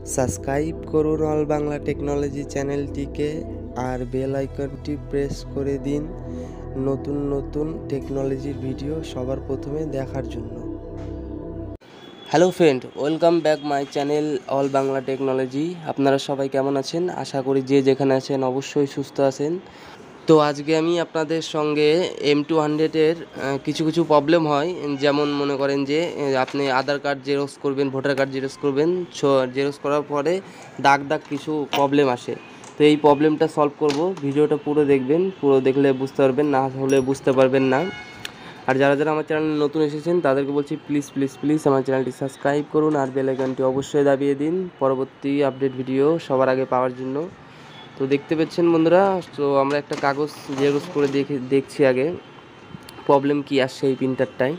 Subscribe করুন all Bangla technology চ্যানেলটিকে আর bell আইকনটি প্রেস করে দিন নতুন নতুন টেকনোলজির ভিডিও সবার প্রথমে দেখার জন্য। Hello friend, welcome back my channel all Bangla technology. আপনারা সবাই কেমন আছেন? আশা করি যে যেখানে আছেন অবশ্যই সুস্থ আছেন। তো আজকে আমি আপনাদের সঙ্গে M200-এর কিছু প্রবলেম হয়, যেমন মনে করেন যে আপনি আধার কার্ড জেরক্স করবেন, ভোটার কার্ড জেরক্স করবেন, জেরক্স করার পরে দাগ কিছু প্রবলেম আসে। তো এই প্রবলেমটা সলভ করব। ভিডিওটা পুরো দেখবেন, পুরো দেখলে বুঝতে পারবেন, না হলে বুঝতে পারবেন না। আর যারা যারা আমার চ্যানেলে নতুন এসেছেন তাদেরকে বলছি প্লিজ প্লিজ প্লিজ আমার চ্যানেলটি সাবস্ক্রাইব করুন আর বেল আইকনটি অবশ্যই দাবিয়ে দিন পরবর্তী আপডেট ভিডিও সবার আগে পাওয়ার জন্য। তো দেখতে পাচ্ছেন বন্ধুরা, তো আমরা একটা কাগজ জেরক্স করে দেখছি আগে প্রবলেম কি আসছে এই প্রিন্টারটায়।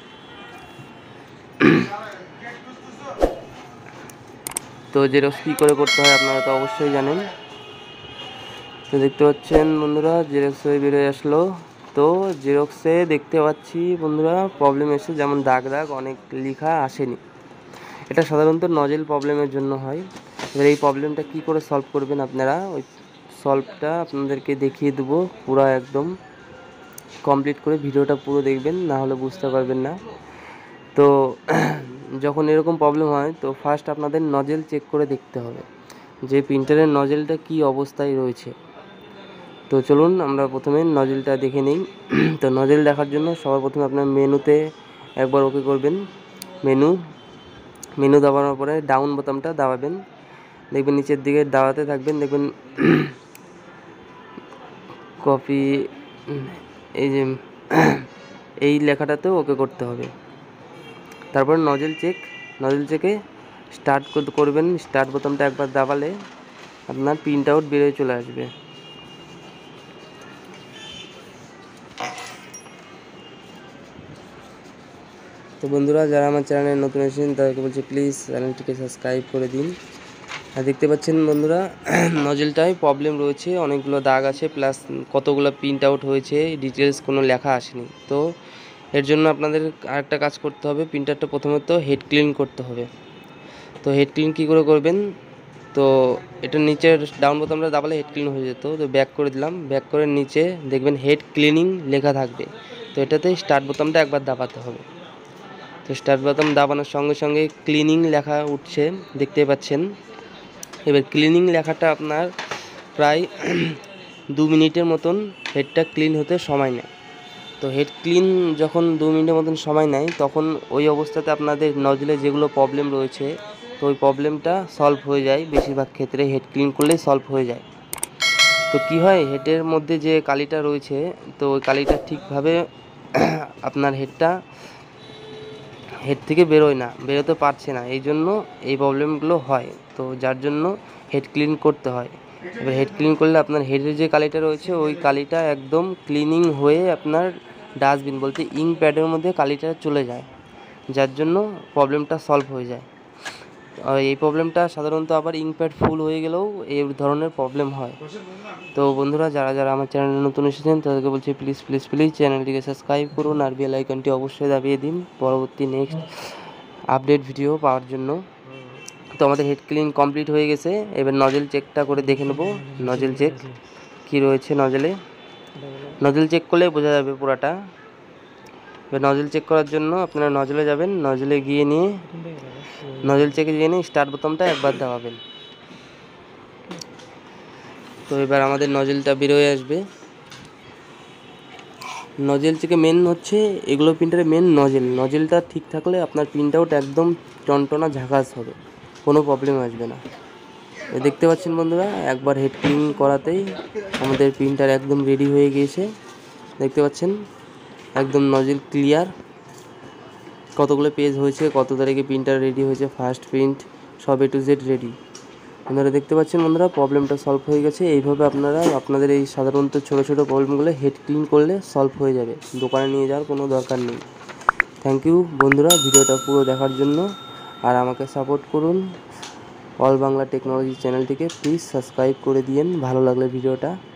তো জেরক্স কী করে করতে হয় আপনারা তো অবশ্যই জানেন। তো দেখতে পাচ্ছেন বন্ধুরা, জেরক্স হয়ে বেরোয় আসলো। তো জেরক্সে দেখতে পাচ্ছি বন্ধুরা প্রবলেম এসে, যেমন দাগ অনেক লেখা আসেনি। এটা সাধারণত নজেল প্রবলেমের জন্য হয়। এবার এই প্রবলেমটা কি করে সলভ করবেন আপনারা, ওই সলভটা আপনাদেরকে দেখিয়ে দেবো পুরো একদম কমপ্লিট করে। ভিডিওটা পুরো দেখবেন, না হলে বুঝতে পারবেন না। তো যখন এরকম প্রবলেম হয় তো ফার্স্ট আপনাদের নজেল চেক করে দেখতে হবে যে প্রিন্টারের নজেলটা কি অবস্থায় রয়েছে। তো চলুন আমরা প্রথমে নজেলটা দেখে নিই। তো নজেল দেখার জন্য সবার প্রথমে আপনার মেনুতে একবার ওকে করবেন। মেনু দাবানোর পরে ডাউন বোতামটা দাবাবেন, দেখবেন নিচের দিকে দাবাতে থাকবেন, দেখবেন কপি এই যে এই লেখাটাতেও ওকে করতে হবে। তারপর নজেল চেকে স্টার্ট করবেন। স্টার্ট বোতামটা একবার দাবালে আপনার প্রিন্ট আউট বেরিয়ে চলে আসবে। তো বন্ধুরা, যারা আমার চ্যানেলে নতুন এসেছেন তাদেরকে বলছি প্লিজ চ্যানেলটিকে সাবস্ক্রাইব করে দিন। আর দেখতে পাচ্ছেন বন্ধুরা, নজেলটায় প্রবলেম রয়েছে, অনেকগুলো দাগ আছে, প্লাস কতগুলো প্রিন্ট আউট হয়েছে, ডিটেলস কোনো লেখা আসেনি। তো এর জন্য আপনাদের আরেকটা কাজ করতে হবে, প্রিন্টারটা প্রথমত হেড ক্লিন করতে হবে। তো হেড ক্লিন কী করে করবেন, তো এটা নিচের ডাউন বোতামটা দাবালে হেড ক্লিন হয়ে যেত। তো ব্যাক করে দিলাম, ব্যাক করে নিচে দেখবেন হেড ক্লিনিং লেখা থাকবে। তো এটাতে স্টার্ট বোতামটা একবার দাবাতে হবে। তো স্টার্ট বোতাম দাবানোর সঙ্গে সঙ্গে ক্লিনিং লেখা উঠছে, দেখতে পাচ্ছেন। এবার ক্লিনিং লেখাটা আপনার প্রায় 2 মিনিটের মতন হেডটা ক্লিন হতে সময় নেয়। তো হেড ক্লিন যখন 2 মিনিটের মতন সময় নেয় তখন ওই অবস্থাতে আপনাদের নজলে যেগুলো প্রবলেম রয়েছে তো ওই প্রবলেমটা সলভ হয়ে যায়। বেশিরভাগ ক্ষেত্রে হেড ক্লিন করলেই সলভ হয়ে যায়। তো কি হয়, হেডের মধ্যে যে কালিটা রয়েছে তো ওই কালিটা ঠিকভাবে আপনার হেড থেকে বেরোতে পারছে না, এই জন্য এই প্রবলেমগুলো হয়। তো যার জন্য হেড ক্লিন করতে হয়। এবার হেড ক্লিন করলে আপনার হেডের যে কালিটা রয়েছে ওই কালিটা একদম ক্লিনিং হয়ে আপনার ডাস্টবিন বলতে ইঙ্ক প্যাডের মধ্যে কালিটা চলে যায়, যার জন্য প্রবলেমটা সলভ হয়ে যায়। এই প্রবলেমটা সাধারণত আবার ইঙ্ক প্যাড ফুল হয়ে গেলেও এই ধরনের প্রবলেম হয়। তো বন্ধুরা, যারা যারা আমার চ্যানেলে নতুন এসেছেন তাদেরকে বলছি প্লিজ প্লিজ প্লিজ চ্যানেলটিকে সাবস্ক্রাইব করুন আর বেল আইকনটি অবশ্যই দাবিয়ে দিন পরবর্তী নেক্সট আপডেট ভিডিও পাওয়ার জন্য। তো আমাদের হেড ক্লিন কমপ্লিট হয়ে গেছে। এবার নজেল চেকটা করে দেখে নেব নজেল চেক কী রয়েছে। নজেল চেক করলে বোঝা যাবে পুরাটা। এবার নজেল চেক করার জন্য আপনারা নজলে যাবেন, নজলে গিয়ে নিয়ে নজেল চেকে গিয়ে নিয়ে স্টার্ট বোতামটা একবার দাবাবেন। তো এবার আমাদের নজেলটা বেরোয় আসবে। নজেল থেকে মেন হচ্ছে এগুলো প্রিন্টারের মেন নজেলটা ঠিক থাকলে আপনার প্রিন্ট আউট একদম টনটনা ঝাঁকাস হবে, কোনো প্রবলেম আসবে না। দেখতে পাচ্ছেন বন্ধুরা, একবার হেড ক্লিন করাতেই আমাদের প্রিন্টার একদম রেডি হয়ে গিয়েছে। দেখতে পাচ্ছেন একদম নজেল ক্লিয়ার, কতগুলো পেজ হয়েছে, কত তারিখে প্রিন্টার রেডি হয়েছে, ফার্স্ট প্রিন্ট সব A to Z রেডি। আপনারা দেখতে পাচ্ছেন বন্ধুরা, প্রবলেমটা সলভ হয়ে গেছে। এইভাবে আপনারা আপনাদের এই সাধারণত ছোটো ছোটো প্রবলেমগুলো হেড ক্লিন করলে সলভ হয়ে যাবে, দোকানে নিয়ে যাওয়ার কোনো দরকার নেই। থ্যাংক ইউ বন্ধুরা ভিডিওটা পুরো দেখার জন্য, আর আমাকে সাপোর্ট করুন। অল বাংলা টেকনোলজি চ্যানেলটিকে প্লিজ সাবস্ক্রাইব করে দিন ভালো লাগলে ভিডিওটা।